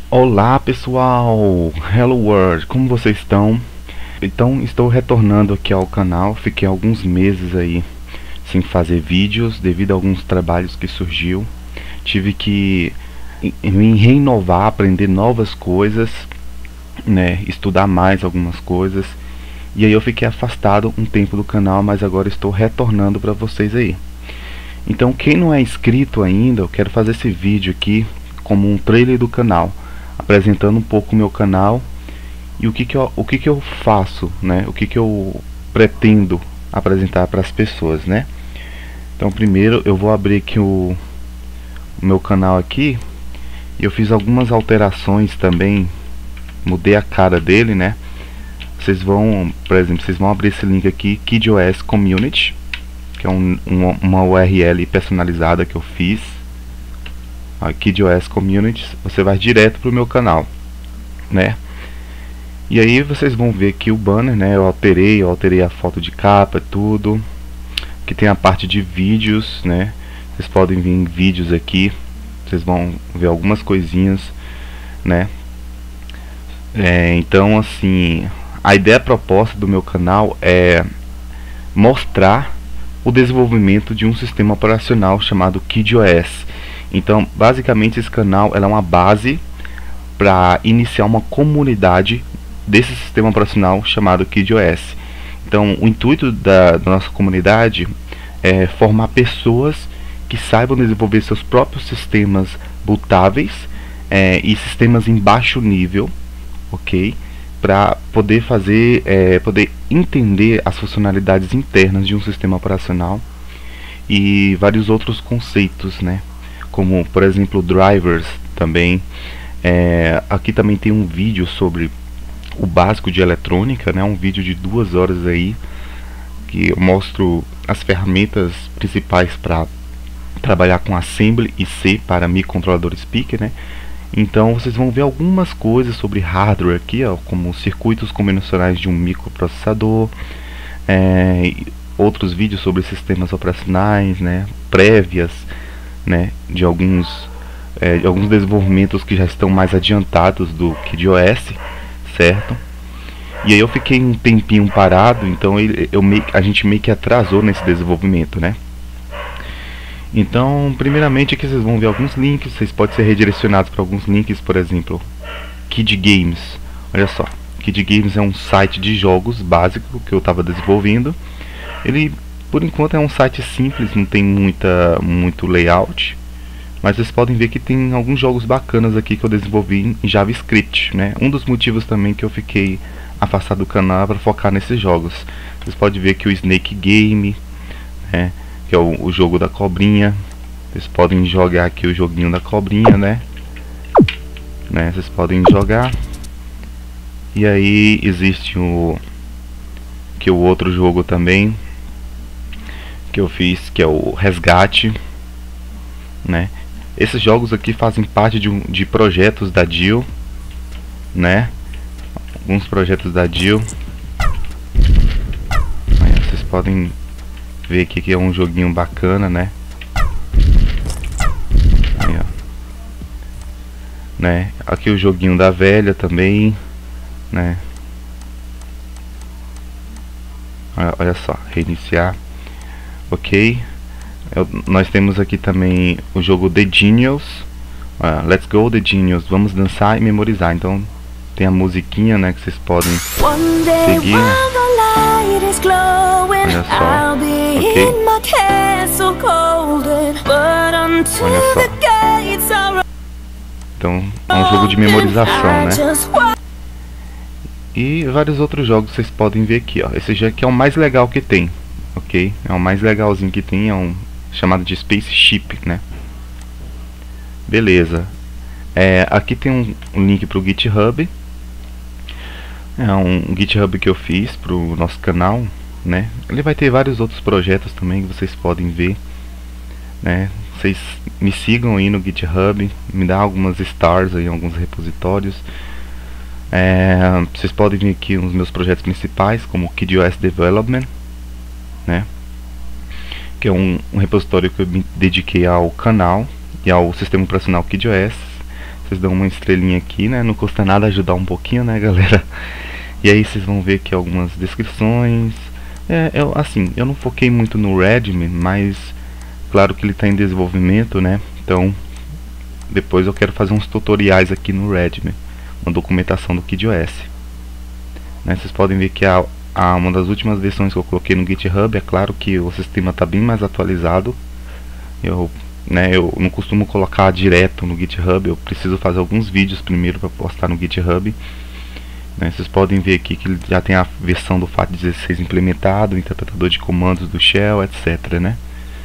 Olá pessoal, Hello World, como vocês estão? Então estou retornando aqui ao canal. Fiquei alguns meses aí sem fazer vídeos devido a alguns trabalhos que surgiu. Tive que me renovar, aprender novas coisas, né, estudar mais algumas coisas. E aí eu fiquei afastado um tempo do canal, mas agora estou retornando para vocês aí. Então quem não é inscrito ainda, eu quero fazer esse vídeo aqui como um trailer do canal, apresentando um pouco o meu canal e o que eu faço, né? O que eu pretendo apresentar para as pessoas, né? Então primeiro eu vou abrir aqui o meu canal aqui. Eu fiz algumas alterações também, mudei a cara dele, né? Vocês vão, por exemplo, vocês vão abrir esse link aqui, KidOS Community, que é uma URL personalizada que eu fiz. KidOS Community, você vai direto pro meu canal, né? E aí vocês vão ver aqui o banner, né? Eu alterei a foto de capa, tudo. Aqui tem a parte de vídeos, né? Vocês podem vir em vídeos aqui, vocês vão ver algumas coisinhas, né? Então assim, a ideia proposta do meu canal é mostrar o desenvolvimento de um sistema operacional chamado KidOS. Então, basicamente, esse canal é uma base para iniciar uma comunidade desse sistema operacional chamado KidOS. Então, o intuito da nossa comunidade é formar pessoas que saibam desenvolver seus próprios sistemas bootáveis e sistemas em baixo nível, ok? Para poder poder entender as funcionalidades internas de um sistema operacional e vários outros conceitos, né? Como por exemplo drivers também. Aqui também tem um vídeo sobre o básico de eletrônica, né? Um vídeo de 2 horas aí que eu mostro as ferramentas principais para trabalhar com Assembly e C para microcontrolador speaker, né? Então vocês vão ver algumas coisas sobre hardware aqui, ó, como circuitos combinacionais de um microprocessador, outros vídeos sobre sistemas operacionais, né? Prévias, né, de alguns desenvolvimentos que já estão mais adiantados do KidOS, certo? E aí eu fiquei um tempinho parado, então a gente meio que atrasou nesse desenvolvimento, né? Então, primeiramente aqui vocês vão ver alguns links, vocês podem ser redirecionados para alguns links, por exemplo, Kid Games. Olha só, Kid Games é um site de jogos básico que eu estava desenvolvendo. Ele por enquanto é um site simples, não tem muito layout, mas vocês podem ver que tem alguns jogos bacanas aqui que eu desenvolvi em JavaScript, né? Um dos motivos também que eu fiquei afastado do canal para focar nesses jogos. Vocês podem ver que o Snake Game, né, que é o jogo da cobrinha. Vocês podem jogar aqui o joguinho da cobrinha, né? Vocês podem jogar. E aí existe o outro jogo também que eu fiz, que é o Resgate, né? Esses jogos aqui fazem parte de projetos da DIL, né? Alguns projetos da DIL. Aí vocês podem ver aqui que é um joguinho bacana, né? Aí, ó. Né? Aqui o joguinho da velha também, né? Olha só, reiniciar. Ok, nós temos aqui também o jogo The Genius. Let's go The Genius, vamos dançar e memorizar. Então tem a musiquinha, né, que vocês podem seguir, né? Olha só, ok. Olha só. Então é um jogo de memorização, né? E vários outros jogos vocês podem ver aqui, ó. Esse aqui é o mais legal que tem. Ok, é o mais legalzinho que tem, é um chamado de Spaceship, né? Beleza. Aqui tem um link para o GitHub. É um GitHub que eu fiz para o nosso canal, né? Ele vai ter vários outros projetos também que vocês podem ver, né? Vocês me sigam aí no GitHub, me dá algumas stars aí, alguns repositórios. Vocês podem ver aqui os meus projetos principais, como o KidOS Development, né? Que é um repositório que eu me dediquei ao canal e ao sistema operacional KidOS. Vocês dão uma estrelinha aqui, né? Não custa nada ajudar um pouquinho, né, galera? E aí vocês vão ver aqui algumas descrições. Eu não foquei muito no Redmi, mas claro que ele está em desenvolvimento, né? Então depois eu quero fazer uns tutoriais aqui no Redmi, uma documentação do KidOS, né? Vocês podem ver que uma das últimas versões que eu coloquei no GitHub. É claro que o sistema está bem mais atualizado. Eu não costumo colocar direto no GitHub, eu preciso fazer alguns vídeos primeiro para postar no GitHub, né? Vocês podem ver aqui que ele já tem a versão do FAT16 implementado, o interpretador de comandos do Shell, etc, né?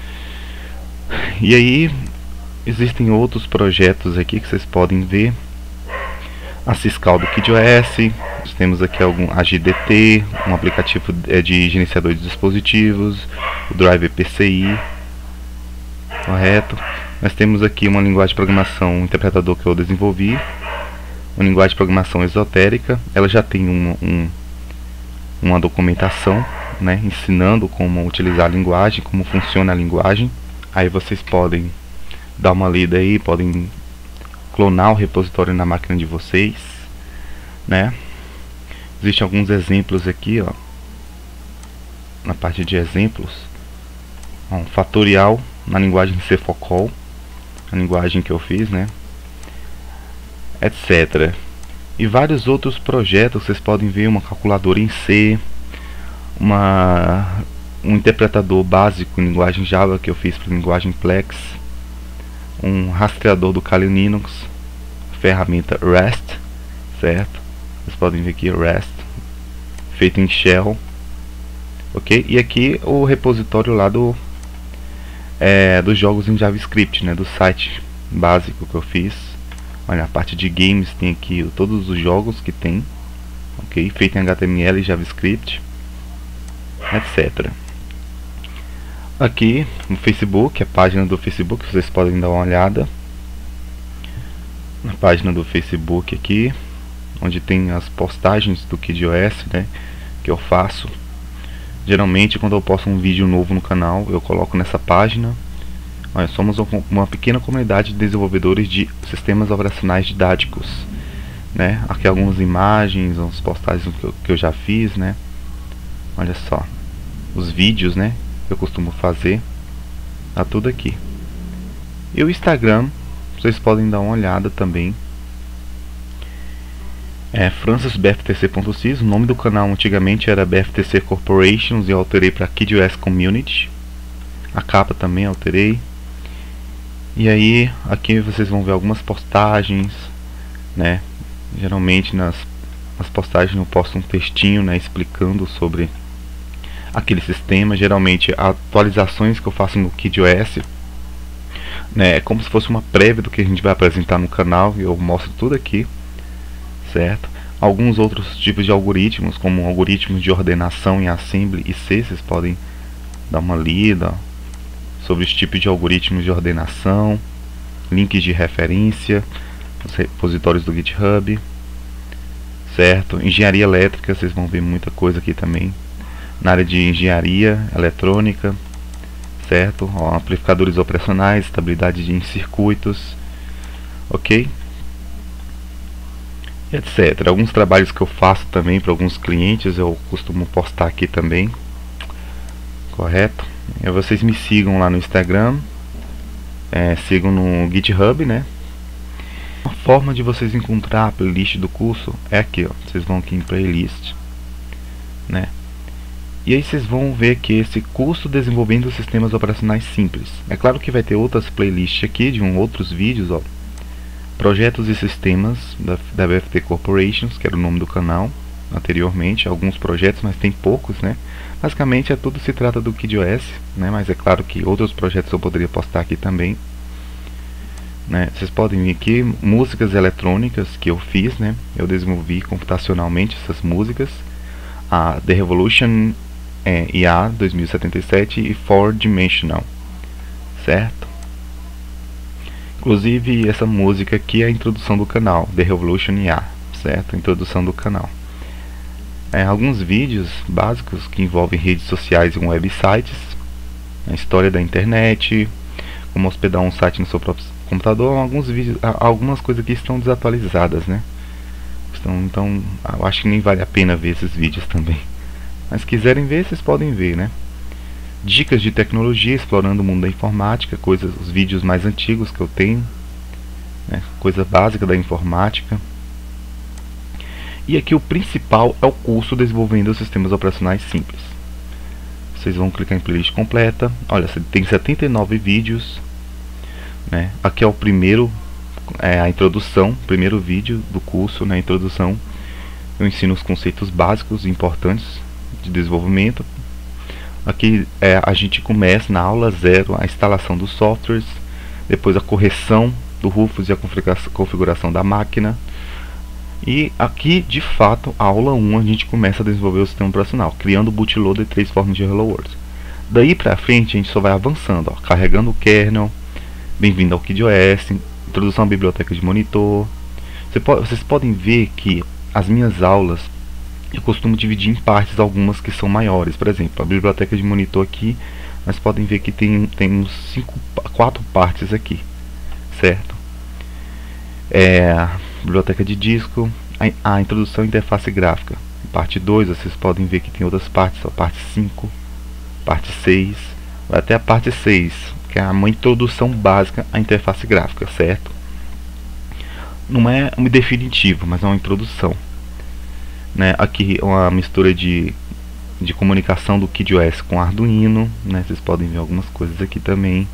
E aí existem outros projetos aqui que vocês podem ver. A Syscall do KidOS. Nós temos aqui a GDT, um aplicativo de gerenciador de dispositivos, o Driver PCI, correto? Nós temos aqui uma linguagem de programação, um interpretador que eu desenvolvi, uma linguagem de programação esotérica. Ela já tem uma documentação, né, ensinando como utilizar a linguagem, como funciona a linguagem. Aí vocês podem dar uma lida aí, podem clonar o repositório na máquina de vocês, né? Existem alguns exemplos aqui, ó, na parte de exemplos. Um fatorial na linguagem CFOCOL, a linguagem que eu fiz, né, etc. E vários outros projetos. Vocês podem ver uma calculadora em C, um interpretador básico em linguagem Java que eu fiz para linguagem Plex, um rastreador do Kali Linux, ferramenta REST, certo? Vocês podem ver aqui REST, feito em Shell, ok? E aqui o repositório lá dos jogos em JavaScript, né? Do site básico que eu fiz. Olha, a parte de games tem aqui todos os jogos que tem, ok? Feito em HTML e JavaScript, etc. Aqui no Facebook, a página do Facebook, vocês podem dar uma olhada na página do Facebook aqui, onde tem as postagens do KidOS, né, que eu faço. Geralmente quando eu posto um vídeo novo no canal, eu coloco nessa página. Olha, somos uma pequena comunidade de desenvolvedores de sistemas operacionais didáticos, né? Aqui algumas imagens, umas postagens que eu já fiz, né? Olha só, os vídeos, né, que eu costumo fazer, tá tudo aqui. E o Instagram, vocês podem dar uma olhada também. francisbftc.sys. O nome do canal antigamente era BFTC Corporations e eu alterei para KidOS Community. A capa também alterei. E aí aqui vocês vão ver algumas postagens, né? Geralmente nas postagens eu posto um textinho, né, explicando sobre aquele sistema. Geralmente atualizações que eu faço no KidOS, né, é como se fosse uma prévia do que a gente vai apresentar no canal, e eu mostro tudo aqui, certo? Alguns outros tipos de algoritmos, como algoritmos de ordenação em Assembly e C, vocês podem dar uma lida sobre os tipos de algoritmos de ordenação, links de referência, os repositórios do GitHub, certo? Engenharia elétrica, vocês vão ver muita coisa aqui também, na área de engenharia eletrônica, certo? Ó, amplificadores operacionais, estabilidade em circuitos, ok? Etc. Alguns trabalhos que eu faço também para alguns clientes, eu costumo postar aqui também, correto? E vocês me sigam lá no Instagram, sigam no GitHub, né? A forma de vocês encontrar a playlist do curso é aqui, ó. Vocês vão aqui em playlist, né? E aí vocês vão ver que esse curso desenvolvendo sistemas operacionais simples. É claro que vai ter outras playlists aqui de outros vídeos, ó. Projetos e sistemas da BFT Corporations, que era o nome do canal anteriormente. Alguns projetos, mas tem poucos, né? Basicamente tudo se trata do KidOS, né? Mas é claro que outros projetos eu poderia postar aqui também, né? Vocês podem ver aqui músicas eletrônicas que eu fiz, né? Eu desenvolvi computacionalmente essas músicas. A The Revolution IA 2077 e 4Dimensional, certo? Inclusive essa música aqui é a introdução do canal, The Revolution IA, certo? A introdução do canal. Alguns vídeos básicos que envolvem redes sociais e websites, a história da internet, como hospedar um site no seu próprio computador, alguns vídeos, algumas coisas aqui estão desatualizadas, né? Então eu acho que nem vale a pena ver esses vídeos também. Mas se quiserem ver, vocês podem ver, né? Dicas de tecnologia, explorando o mundo da informática, os vídeos mais antigos que eu tenho, né? Coisa básica da informática. E aqui o principal é o curso Desenvolvendo Sistemas Operacionais Simples. Vocês vão clicar em playlist completa. Olha, tem 79 vídeos, né? Aqui é o primeiro, a introdução, primeiro vídeo do curso, né? Introdução. Eu ensino os conceitos básicos e importantes de desenvolvimento. Aqui a gente começa na aula 0 a instalação dos softwares, depois a correção do Rufus e a configuração da máquina. E aqui, de fato, a aula 1 a gente começa a desenvolver o sistema operacional, criando o bootloader e 3 formas de Hello World. Daí pra frente a gente só vai avançando, ó, carregando o kernel, bem-vindo ao KidOS, introdução à biblioteca de monitor. Vocês podem ver que as minhas aulas eu costumo dividir em partes, algumas que são maiores. Por exemplo, a biblioteca de monitor aqui, nós podem ver que tem uns 4 partes aqui, certo? Biblioteca de disco, a introdução à interface gráfica, parte 2, vocês podem ver que tem outras partes, a parte 5, parte 6, vai até a parte 6, que é uma introdução básica à interface gráfica, certo? Não é um definitivo, mas é uma introdução, né? Aqui uma mistura de comunicação do KidOS com Arduino, né? Vocês podem ver algumas coisas aqui também.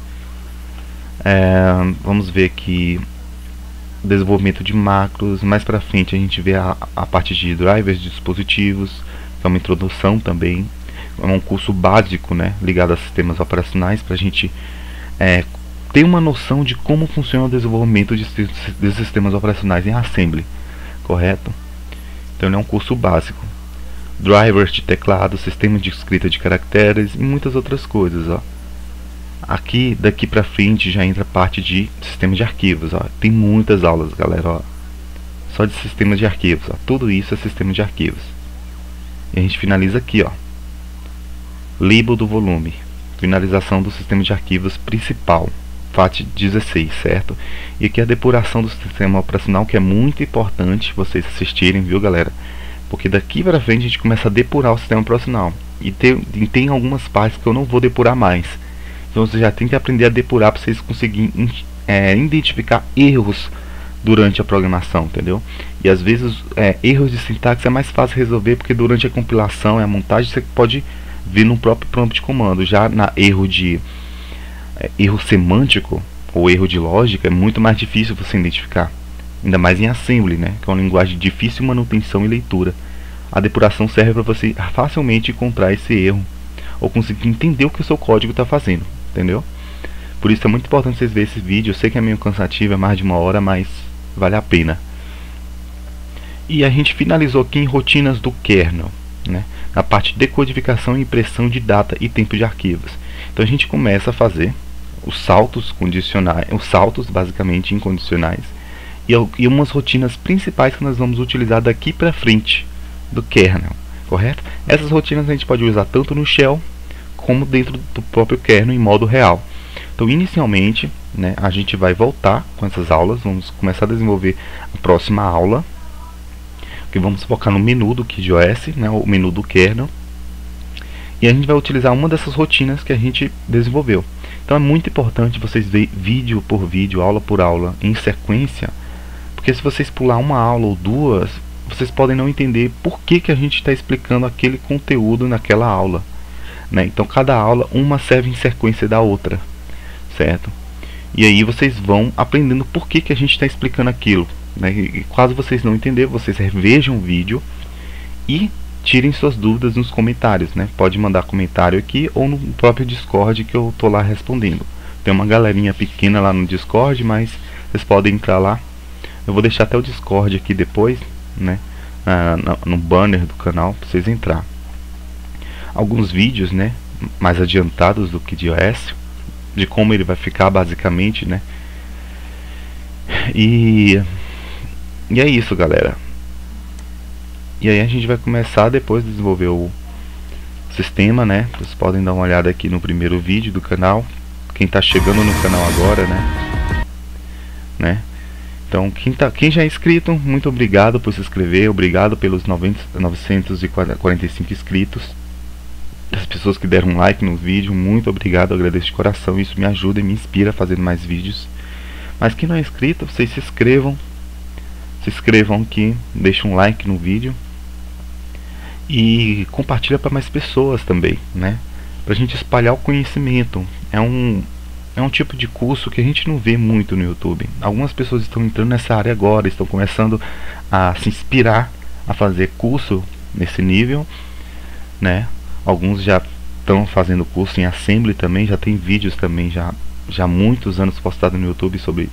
Vamos ver aqui desenvolvimento de macros. Mais para frente a gente vê a parte de drivers de dispositivos, que é uma introdução também. É um curso básico, né, ligado a sistemas operacionais, para a gente ter uma noção de como funciona o desenvolvimento de sistemas operacionais em assembly, correto? Então ele é um curso básico. Drivers de teclado, sistema de escrita de caracteres e muitas outras coisas, ó. Aqui, daqui pra frente, já entra a parte de sistema de arquivos, ó. Tem muitas aulas, galera, ó. Só de sistema de arquivos, ó. Tudo isso é sistema de arquivos. E a gente finaliza aqui, ó. Label do volume. Finalização do sistema de arquivos principal. FAT16, certo? E aqui a depuração do sistema operacional, que é muito importante vocês assistirem, viu, galera? Porque daqui pra frente a gente começa a depurar o sistema operacional. E tem algumas partes que eu não vou depurar mais. Então você já tem que aprender a depurar para vocês conseguirem identificar erros durante a programação, entendeu? E às vezes erros de sintaxe é mais fácil resolver, porque durante a compilação e a montagem você pode ver no próprio prompt de comando. Já na erro semântico ou erro de lógica é muito mais difícil você identificar, ainda mais em assembly, né? Que é uma linguagem de difícil manutenção e leitura. A depuração serve para você facilmente encontrar esse erro ou conseguir entender o que o seu código está fazendo, entendeu? Por isso é muito importante vocês verem esse vídeo. Eu sei que é meio cansativo, é mais de 1 hora, mas vale a pena. E a gente finalizou aqui em rotinas do kernel, né? Na parte de decodificação e impressão de data e tempo de arquivos. Então a gente começa a fazer os saltos condicionais, os saltos basicamente incondicionais, e umas rotinas principais que nós vamos utilizar daqui para frente do kernel, correto? Essas rotinas a gente pode usar tanto no shell como dentro do próprio kernel em modo real. Então inicialmente, né, a gente vai voltar com essas aulas, vamos começar a desenvolver a próxima aula, que vamos focar no menu do KidOS, né, o menu do kernel, e a gente vai utilizar uma dessas rotinas que a gente desenvolveu. Então é muito importante vocês verem vídeo por vídeo, aula por aula, em sequência, porque se vocês pular uma aula ou duas, vocês podem não entender por que a gente está explicando aquele conteúdo naquela aula, né? Então cada aula, uma serve em sequência da outra, certo? E aí vocês vão aprendendo por que a gente está explicando aquilo, né? E caso vocês não entenderem, vocês revejam o vídeo e tirem suas dúvidas nos comentários, né? Pode mandar comentário aqui ou no próprio Discord, que eu tô lá respondendo. Tem uma galerinha pequena lá no Discord, mas vocês podem entrar lá. Eu vou deixar até o Discord aqui depois, né? No banner do canal, para vocês entrar. Alguns vídeos, né, mais adiantados do KidOS, de como ele vai ficar basicamente, né? E é isso, galera. E aí a gente vai começar depois de desenvolver o sistema, né? Vocês podem dar uma olhada aqui no primeiro vídeo do canal, quem está chegando no canal agora, né? né? Então quem já é inscrito, muito obrigado por se inscrever, obrigado pelos 945 inscritos. As pessoas que deram um like no vídeo, muito obrigado, agradeço de coração, isso me ajuda e me inspira a fazer mais vídeos. Mas quem não é inscrito, vocês se inscrevam aqui, deixem um like no vídeo e compartilha para mais pessoas também, né? Pra gente espalhar o conhecimento. É um tipo de curso que a gente não vê muito no YouTube. Algumas pessoas estão entrando nessa área agora, estão começando a se inspirar a fazer curso nesse nível, né? Alguns já estão fazendo curso em Assembly também, já tem vídeos também já há muitos anos postados no YouTube sobre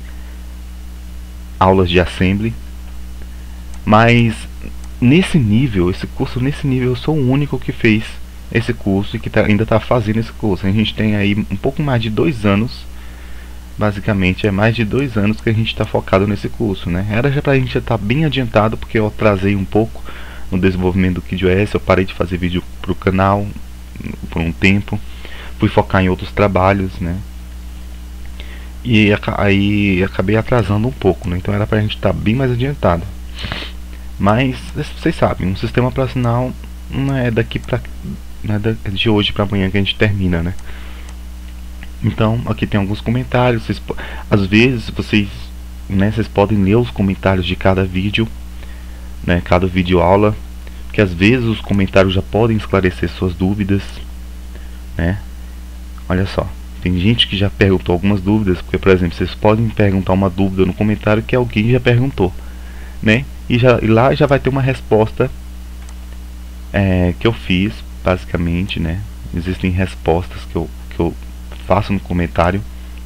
aulas de Assembly. Mas nesse nível, esse curso nesse nível, eu sou o único que fez esse curso e que ainda está fazendo esse curso. A gente tem aí um pouco mais de 2 anos, basicamente é mais de 2 anos que a gente está focado nesse curso, né? Era já para a gente já estar bem adiantado, porque eu atrasei um pouco no desenvolvimento do KidOS, eu parei de fazer vídeo para o canal por um tempo, fui focar em outros trabalhos, né? E aí acabei atrasando um pouco, né? Então era para a gente estar bem mais adiantado. Mas vocês sabem, um sistema operacional não é daqui para de hoje para amanhã que a gente termina, né? Então aqui tem alguns comentários. Às vezes vocês podem ler os comentários de cada vídeo, né? Cada vídeo aula, que às vezes os comentários já podem esclarecer suas dúvidas, né? Olha só, tem gente que já perguntou algumas dúvidas, porque por exemplo, vocês podem perguntar uma dúvida no comentário que alguém já perguntou, né? E lá já vai ter uma resposta que eu fiz, basicamente, né? Existem respostas que eu faço no comentário,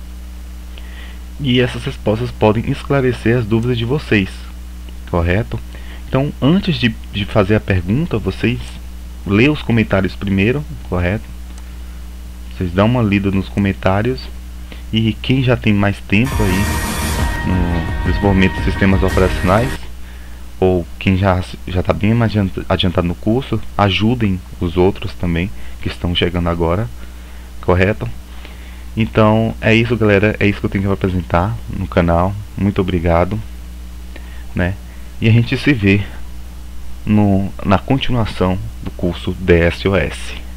e essas respostas podem esclarecer as dúvidas de vocês, correto? Então, antes de fazer a pergunta, vocês lê os comentários primeiro, correto? Vocês dão uma lida nos comentários, e quem já tem mais tempo aí no desenvolvimento de sistemas operacionais, ou quem já está bem mais adiantado no curso, ajudem os outros também que estão chegando agora, correto? Então é isso, galera, é isso que eu tenho que apresentar no canal. Muito obrigado, né? E a gente se vê na continuação do curso DSOS.